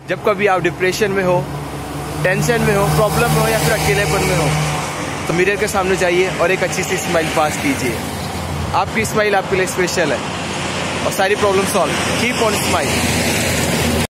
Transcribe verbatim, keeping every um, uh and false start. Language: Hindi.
जब कभी आप डिप्रेशन में हो, टेंशन में हो, प्रॉब्लम में हो या फिर अकेलेपन में हो, तो मिरर के सामने जाइए और एक अच्छी सी स्माइल पास कीजिए। आपकी स्माइल आपके लिए स्पेशल है और सारी problem solve. Keep on smile.